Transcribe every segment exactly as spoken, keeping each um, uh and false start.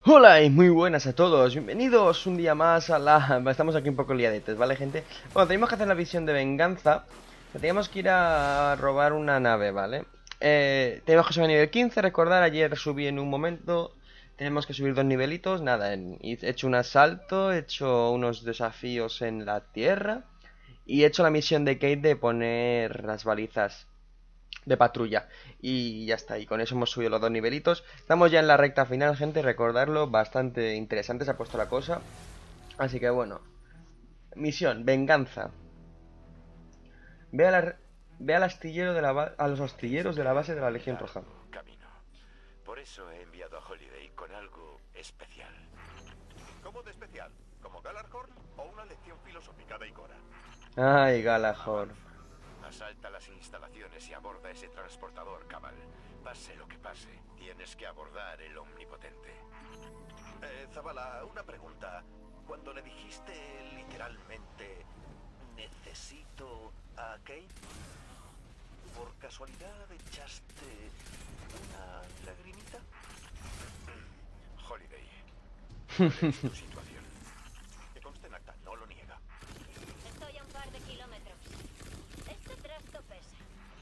Hola y muy buenas a todos, bienvenidos un día más a la... Estamos aquí un poco liadetes, ¿vale, gente? Bueno, tenemos que hacer la misión de venganza. Teníamos que ir a robar una nave, ¿vale? Eh, tenemos que subir a nivel quince, recordar, ayer subí en un momento. Tenemos que subir dos nivelitos, nada, en- he hecho un asalto, he hecho unos desafíos en la tierra. Y he hecho la misión de Kate de poner las balizas de patrulla. Y ya está, y con eso hemos subido los dos nivelitos. Estamos ya en la recta final, gente, recordarlo. Bastante interesante se ha puesto la cosa. Así que bueno. Misión, venganza. Ve, a la- ve al astillero de la ba- a los astilleros de la base de la Legión Roja. Largo camino. Por eso he enviado a Holiday con algo especial. ¿Cómo de especial? ¿Como Galarhorn o una lección filosófica de Igora? Ay, Galahor. Avanza. Asalta las instalaciones y aborda ese transportador, Cabal. Pase lo que pase, tienes que abordar el omnipotente. Eh, Zavala, una pregunta. Cuando le dijiste literalmente necesito a Kate, ¿por casualidad echaste una lagrimita? Holiday, ¿cuál es tu situación? Que conste en acta, no lo niega. Estoy a un par de kilómetros. Este trasto pesa.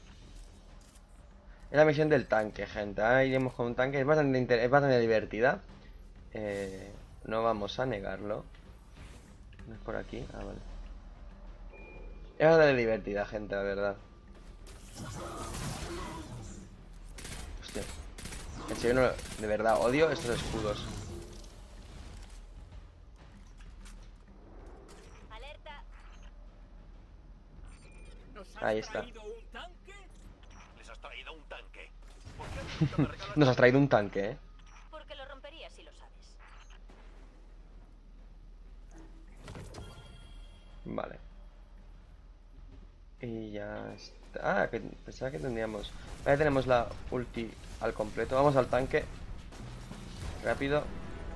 Es la misión del tanque, gente. Ahora iremos con un tanque. Es bastante, inter- es bastante divertida. Eh, no vamos a negarlo. ¿No es por aquí? Ah, vale. Es bastante divertida, gente, la verdad. Hostia. En serio, no- de verdad, odio estos escudos. Alerta. Ahí está. ¿Les has traído un tanque? ¿Por qué has venido a regalar- Nos has traído un tanque, ¿eh? Porque lo rompería si lo sabes. Vale. Y ya está. Ah, que pensaba que tendríamos. Ahí tenemos la ulti al completo. Vamos al tanque. Rápido.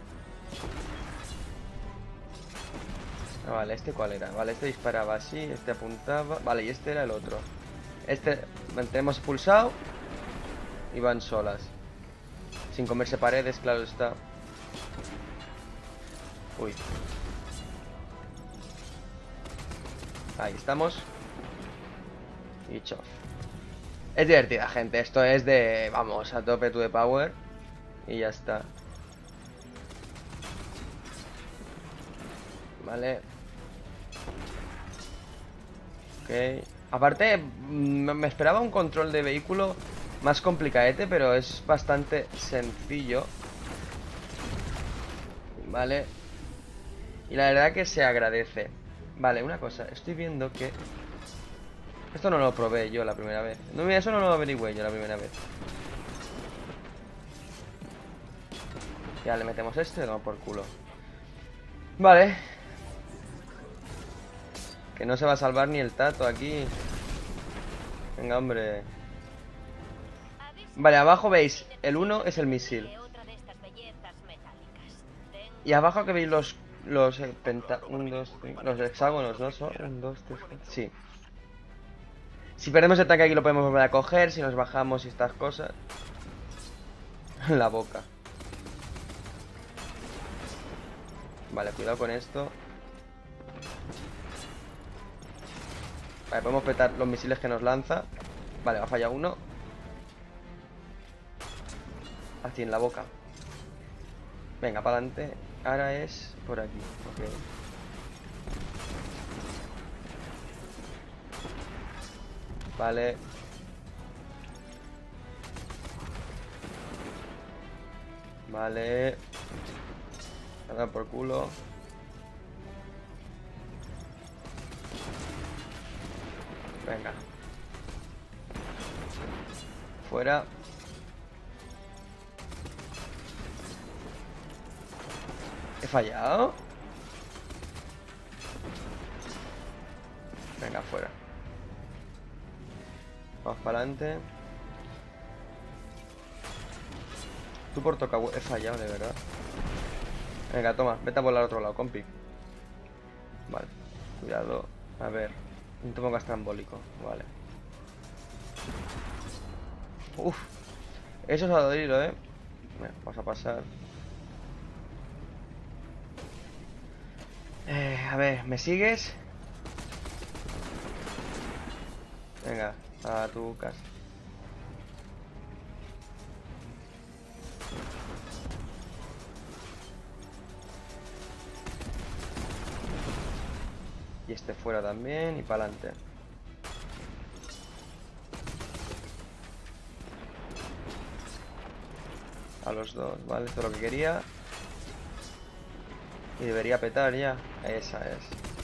Ah, vale, ¿este cuál era? Vale, este disparaba así, este apuntaba. Vale, y este era el otro. Este mantenemos pulsado. Y van solas. Sin comerse paredes, claro está. Uy. Ahí estamos. Y chof. Es divertida, gente. Esto es de... Vamos, a tope to the power. Y ya está. Vale. Ok. Aparte, mm, me esperaba un control de vehículo más complicadete, pero es bastante sencillo. Vale. Y la verdad que se agradece. Vale, una cosa. Estoy viendo que... Esto no lo probé yo la primera vez. No, mira, eso no lo averigüé yo la primera vez. Ya le metemos este, no, por culo. Vale. Que no se va a salvar ni el tato aquí. Venga, hombre. Avisa Vale, abajo si veis, el necesitas uno es el que misil. envíe otra de estas bellezas metálicas. Tengo Y abajo que veis los los eh, penta, un, dos, tres, los hexágonos, ¿no? Son un, dos, tres, cuatro. Sí. Si perdemos el tanque aquí lo podemos volver a coger, si nos bajamos y estas cosas. La boca. Vale, cuidado con esto. Vale, podemos petar los misiles que nos lanza. Vale, ha fallado uno. Así en la boca. Venga, para adelante. Ahora es por aquí. Ok. Vale. Vale. A dar por culo. Venga. Fuera. ¿He fallado? Venga, fuera. Vamos para adelante. Tú por toca... He fallado, de verdad. Venga, toma. Vete a volar al otro lado, compi. Vale. Cuidado. A ver. No te pongas trambólico. Vale. Uf. Eso es a hilo, ¿eh? Bueno, vamos a pasar. a ver, ¿me sigues? Venga, a tu casa. Y este fuera también y para adelante. A los dos, vale, esto es lo que quería. Y debería petar ya. Esa es.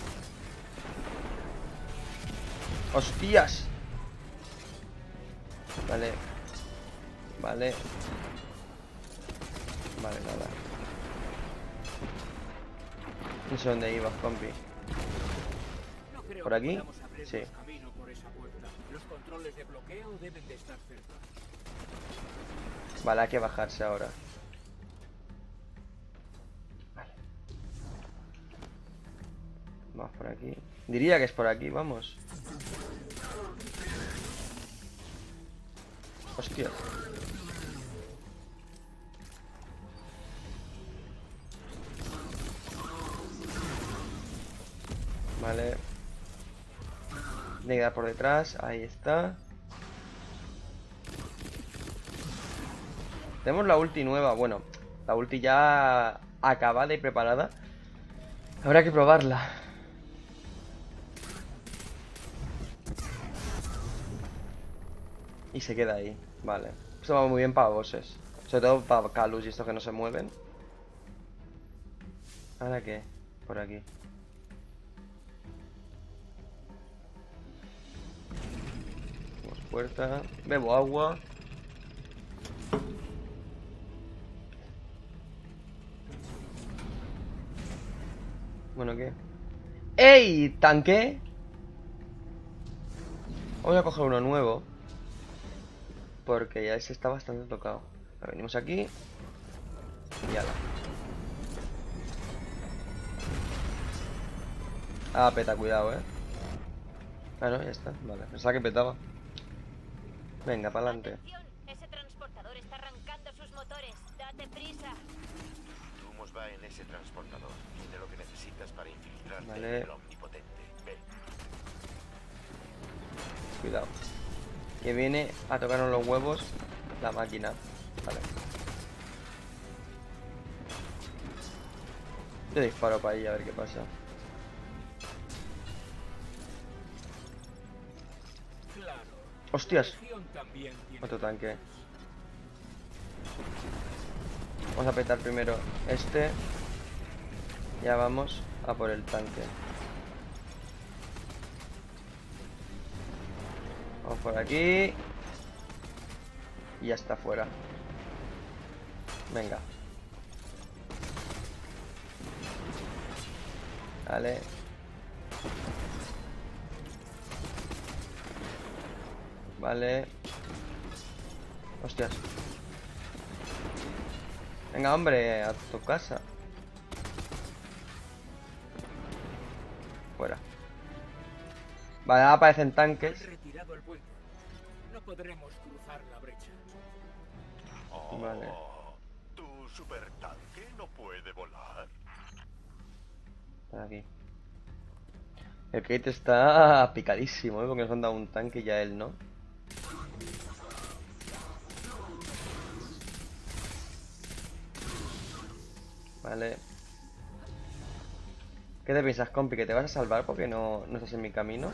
¡Hostias! Vale. Vale. Vale, nada. No sé dónde ibas, compi. No creo ¿Por aquí? que podamos abrirnos Sí. camino por esa puerta. Los controles de bloqueo deben de estar cerca. Vale, hay que bajarse ahora. Vale. Vamos por aquí. Diría que es por aquí, vamos. Hostia. Vale. Tiene que dar por detrás. Ahí está. Tenemos la ulti nueva. Bueno, la ulti ya acabada y preparada. Habrá que probarla. Y se queda ahí. Vale. Esto va muy bien para bosses. Sobre todo para Calus y estos que no se mueven. ¿Ahora qué? Por aquí. Tenemos puerta. Bebo agua. Bueno, ¿qué? ¡Ey! ¿Tanque? Voy a coger uno nuevo. Porque ya ese está bastante tocado. Ahora venimos aquí. Y ala. Ah, peta, cuidado, eh. Ah, no, ya está. Vale, pensaba que petaba. Venga, para adelante. Atención, ese transportador está arrancando sus motores. Date prisa. Lumos va en ese transportador. Tiene lo que necesitas para infiltrarte Vale. en el omnipotente. Ve. Cuidado. Que viene a tocarnos los huevos la máquina. Vale. Yo disparo para ahí a ver qué pasa. Claro. ¡Hostias! Legión también tiene Otro tanque. Vamos a petar primero este. Ya vamos a por el tanque. Vamos por aquí. Y ya está fuera. Venga. Vale. Vale. Hostias. Venga, hombre, a tu casa. Fuera. Vale, ahora aparecen Han tanques. retirado el puente. No podremos cruzar la brecha. Oh, Vale. ¿Tu supertanque no puede volar? Por aquí. El Kate está picadísimo, ¿eh? Porque nos han dado un tanque y ya él no. Vale. ¿Qué te piensas, compi? ¿Que te vas a salvar porque no, no estás en mi camino?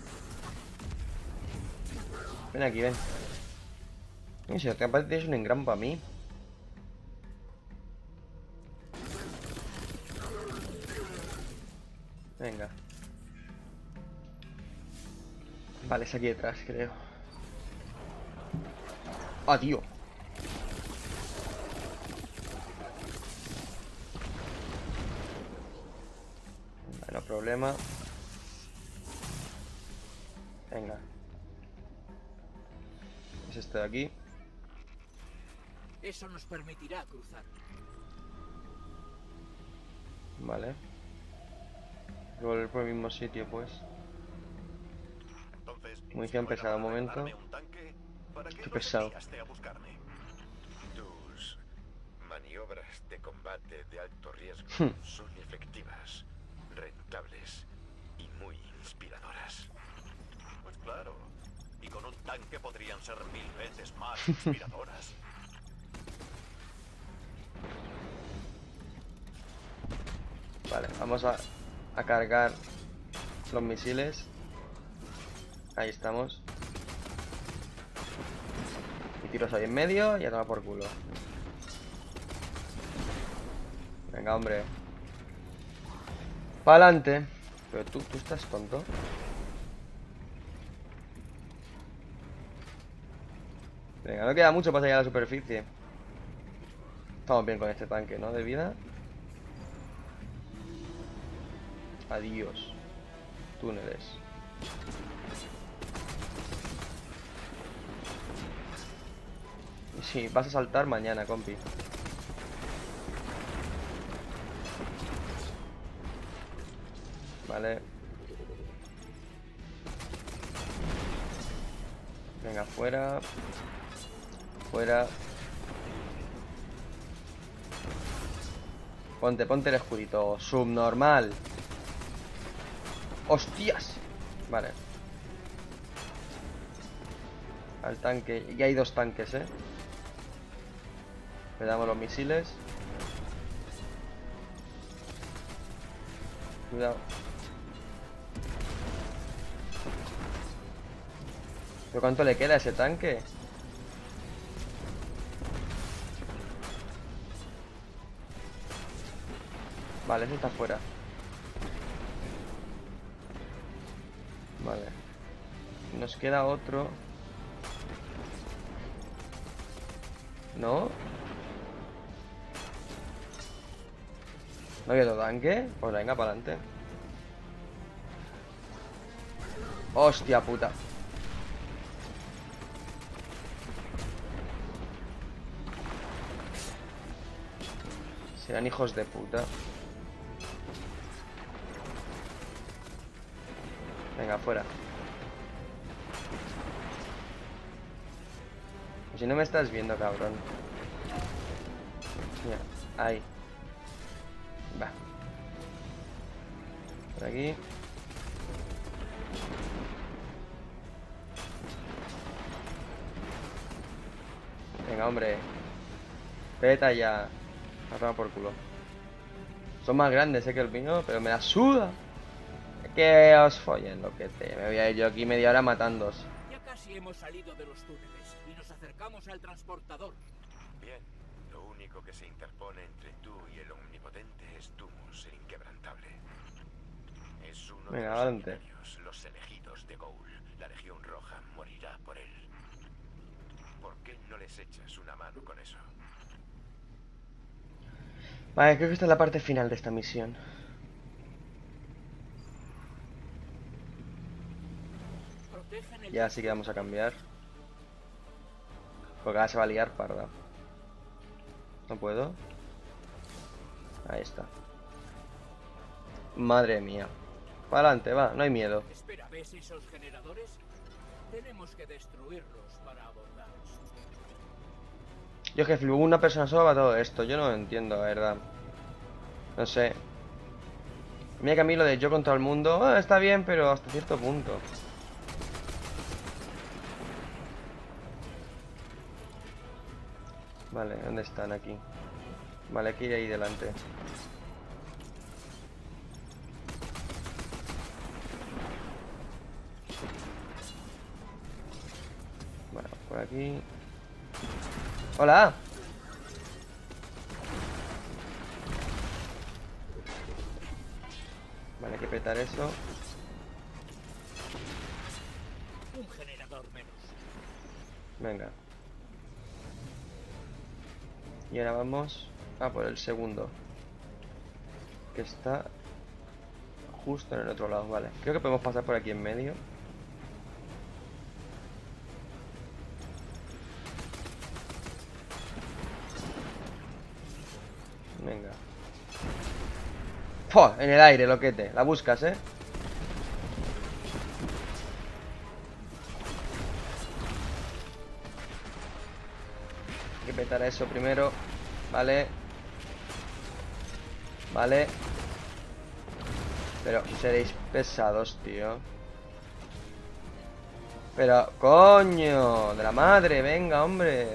Ven aquí, ven. Y si te aparte tienes un engram para mí. Venga. Vale, es aquí detrás, creo. ¡Ah, tío! Vale, no problema. Venga. Es este de aquí. Eso nos permitirá cruzar. Vale. Volver por el mismo sitio, pues. Entonces, Munición si fuera pesada, un para momento. regalarme un tanque, ¿para qué Qué nos pesado. enviaste a buscarme? Tus maniobras de combate de alto riesgo Hmm. son efectivas. Ren inquebrantables y muy inspiradoras. Pues claro. Y con un tanque podrían ser mil veces más inspiradoras. Vale, vamos a, a cargar los misiles. Ahí estamos. Y tiros ahí en medio y a tomar por culo. Venga, hombre. Pa'lante. Pero tú, tú estás tonto. Venga, no queda mucho para llegar a la superficie. Estamos bien con este tanque, ¿no? De vida. Adiós. Túneles. Y sí, vas a saltar mañana, compi. Vale. Venga, fuera. Fuera. Ponte, ponte el escudito. Subnormal. ¡Hostias! Vale. Al tanque. Y hay dos tanques, ¿eh? Le damos los misiles. Cuidado. ¿Pero cuánto le queda a ese tanque? Vale, ese está fuera. Vale. Nos queda otro. ¿No? ¿No hay otro tanque? Pues venga, para adelante. Hostia puta. Serán hijos de puta. Venga, fuera. Si no me estás viendo, cabrón. Mira, ahí. Va. Por aquí. Venga, hombre. Peta ya. A tomar por culo. Son más grandes, eh, que el vino, pero me la suda. Que os follen lo que te. Me voy a ir yo aquí media hora matándoos. Ya casi hemos salido de los túneles y nos acercamos al transportador. Bien, lo único que se interpone entre tú y el omnipotente es Tumus, el inquebrantable. Es uno Venga, de los adelante. sanguinarios, los elegidos de Ghoul. La Legión Roja morirá por él. ¿Por qué no les echas una mano con eso? Vale, creo que esta es la parte final de esta misión. Protegen el Ya sí que vamos a cambiar. Porque ahora se va a liar parda. No puedo. Ahí está. Madre mía. Para adelante, va, no hay miedo. Espera, ¿ves esos generadores? Tenemos que destruirlos para abordarlos. Yo es que flipo, una persona sola va todo esto. Yo no lo entiendo, la verdad. No sé. Mira que a mí lo de yo contra el mundo ah, está bien, pero hasta cierto punto. Vale, ¿dónde están aquí? Vale, hay que ir ahí delante. Bueno, por aquí. ¡Hola! Vale, hay que petar eso. Un generador menos. Venga. Y ahora vamos a por el segundo. Que está justo en el otro lado, vale. Creo que podemos pasar por aquí en medio. Venga. ¡Fua! En el aire, loquete. La buscas, ¿eh? Hay que petar eso primero. Vale. Vale. Pero seréis pesados, tío. Pero, coño, de la madre, venga, hombre.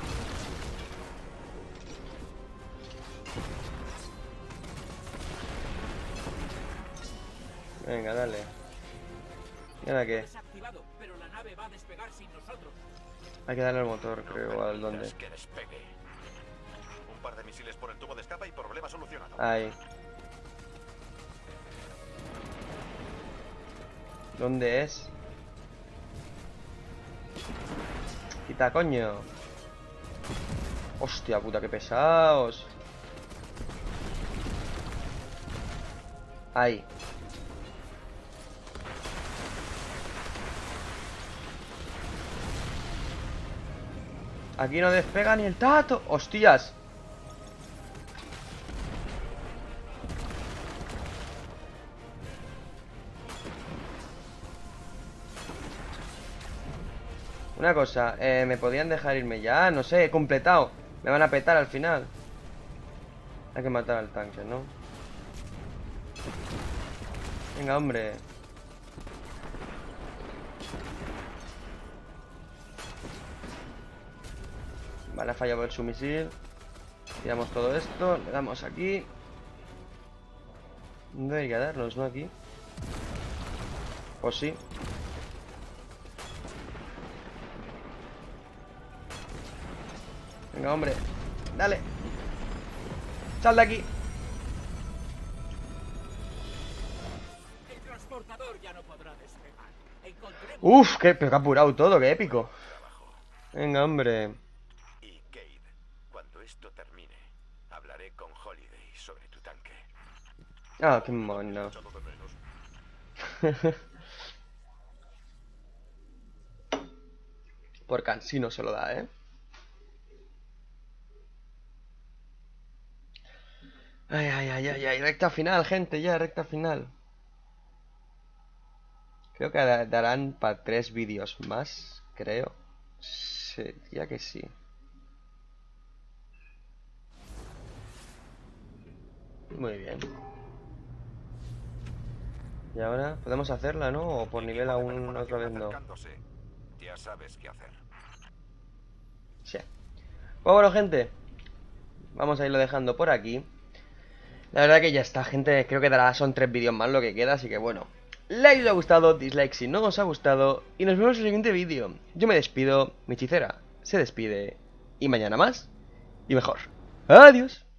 Venga, dale. ¿Y ahora qué? Desactivado, pero la nave va a despegar sin nosotros. Hay que darle al motor, No creo, al dónde. permitas que despegue. Un par de misiles por el tubo de escape y problema solucionado. Ahí. ¿Dónde es? Quita, coño. Hostia puta, qué pesados. Ahí. Aquí no despega ni el tato. ¡Hostias! Una cosa, eh, ¿me podían dejar irme ya? No sé, he completado. Me van a petar al final. Hay que matar al tanque, ¿no? Venga, hombre. Vale, ha fallado su misil. Tiramos todo esto, le damos aquí. ¿Dónde hay que darnos, no? Aquí. Pues sí. Venga, hombre. Dale. Sal de aquí. El transportador ya no podrá despegar. Encontremos Uf, qué, pero que ha apurado todo, qué épico. Venga, hombre. Y Cade, cuando esto termine, hablaré con Holiday sobre tu tanque. Ah, qué mono. Echado de menos. Por cansino se lo da, ¿eh? Ay, ay, ay, ay, ay, recta final, gente, ya, recta final. Creo que da- darán para tres vídeos más, creo. Sería que sí. Muy bien. Y ahora, ¿podemos hacerla, no? O por nivel aún otra vez no. Acercándose. Ya sabes qué hacer. Sí. Pues bueno, gente, vamos a irlo dejando por aquí. La verdad que ya está, gente. Creo que dará, son tres vídeos más lo que queda, así que bueno. Like si os ha gustado, dislike si no os ha gustado. Y nos vemos en el siguiente vídeo. Yo me despido, mi hechicera se despide. Y mañana más y mejor. Adiós.